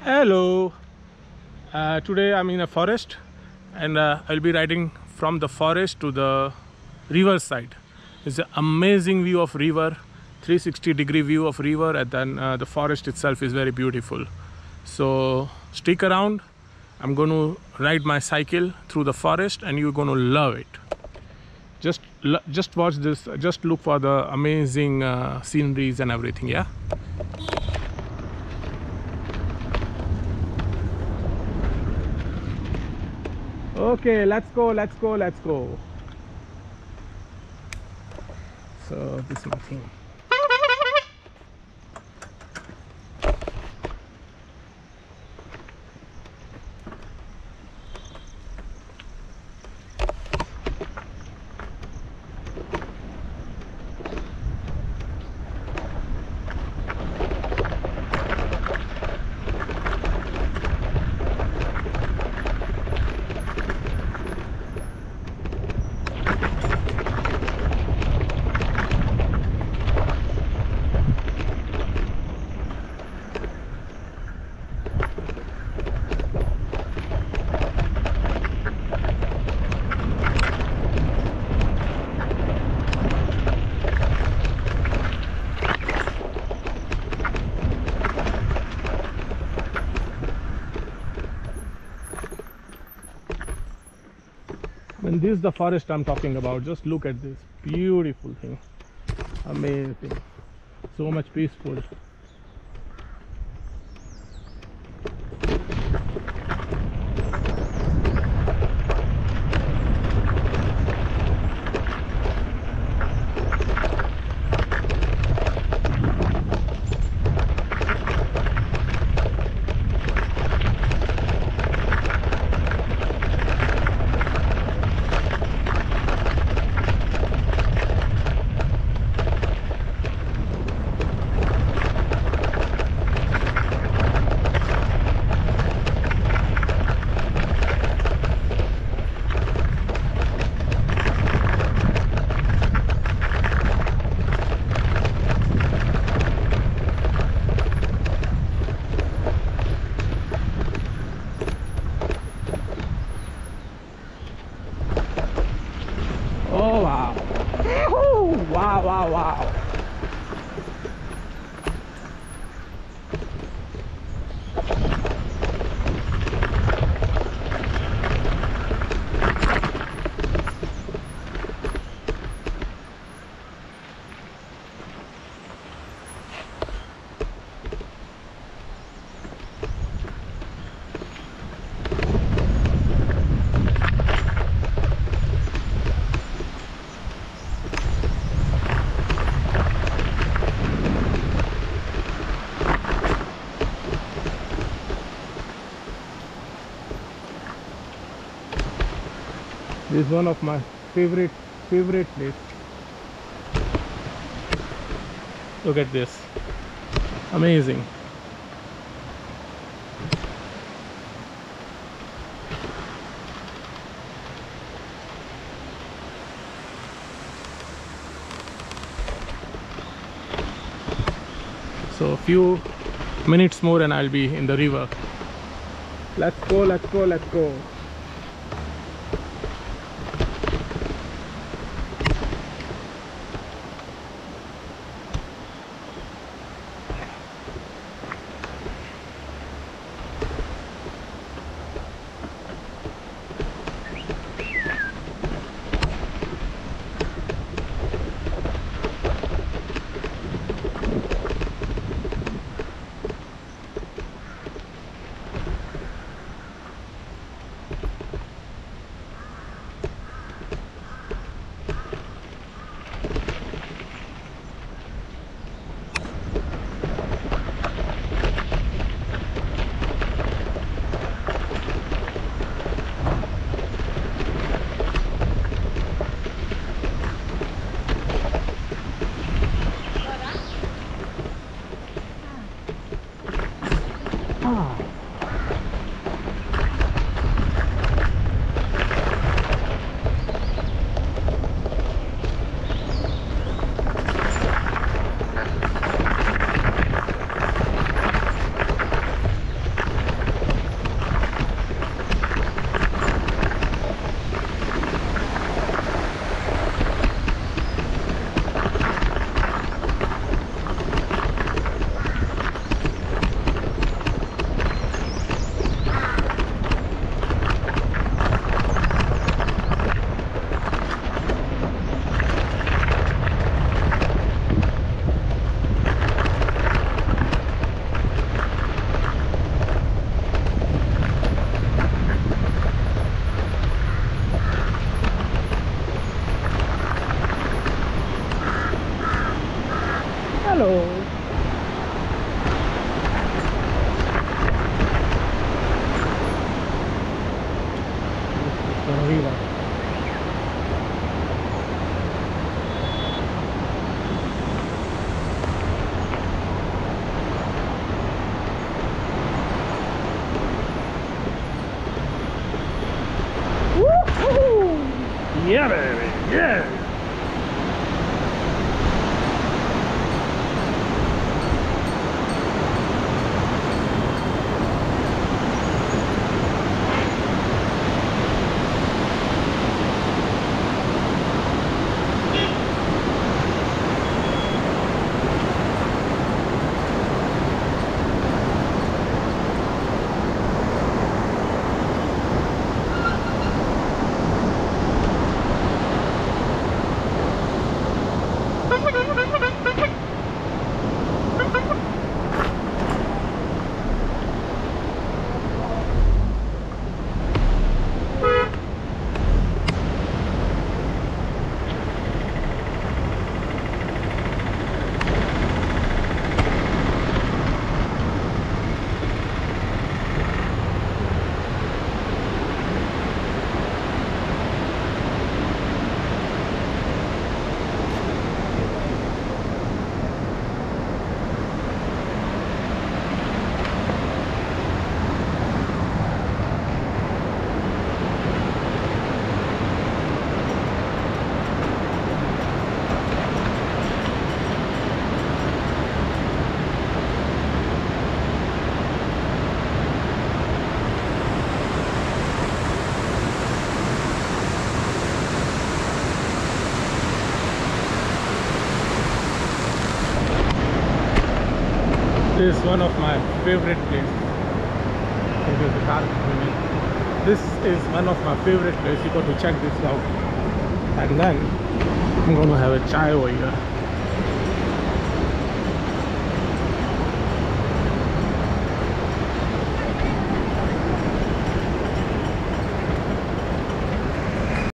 Hello. Today I'm in a forest and I'll be riding from the forest to the river side. It's an amazing view of river, 360-degree view of river, and then the forest itself is very beautiful. So stick around. I'm going to ride my cycle through the forest and you're going to love it. Just watch this, just look for the amazing sceneries and everything, yeah? Okay, let's go. So this is my thing. And this is the forest I'm talking about. Just look at this beautiful thing. Amazing. So much peaceful. Oh wow. Wow. This is one of my favorite place. Look at this. Amazing. So a few minutes more and I'll be in the river. Let's go. Yeah, baby. Yeah. This is one of my favorite places. This is one of my favorite places. You got to check this out. And then I'm going to have a chai over here.